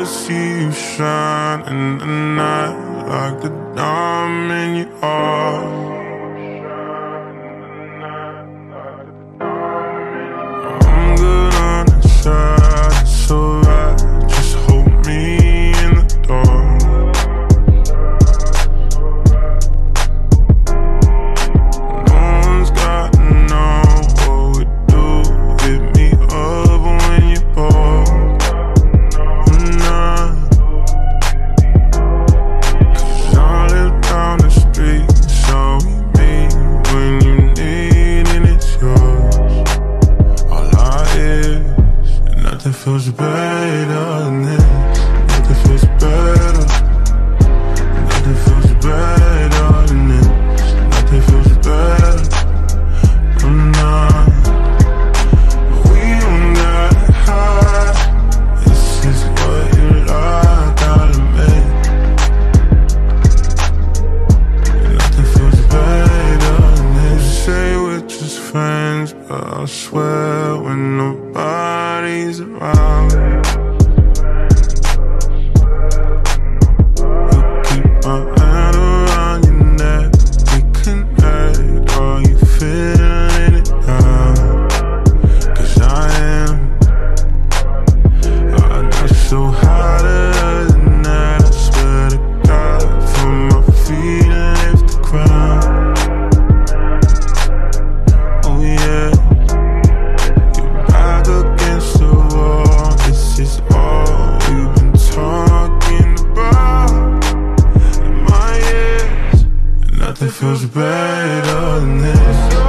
to see you shine in the night like the diamond you are. I'm good on the side, it's alright. Just hold me in the dark. No one's gotta know what we do. Hit me up when you're bored. Cause I live down the street, so we meet when you need and it's yours. All I is, and nothing feels better than this. Nothing feels better. Nothing feels better than this. Nothing feels better. I'm not. We don't gotta hide. This is what you like, I'll admit. Nothing feels better than this. You say we're just friends, but I swear when nobody's around, you keep my hand around your neck. We connect, are you feeling it now? Cause I am. I got so hotter than that, I swear to God, from my feet and lift the ground. Oh yeah, you're back against the wall. This is all we've been talking about in my ears, and nothing feels better than this.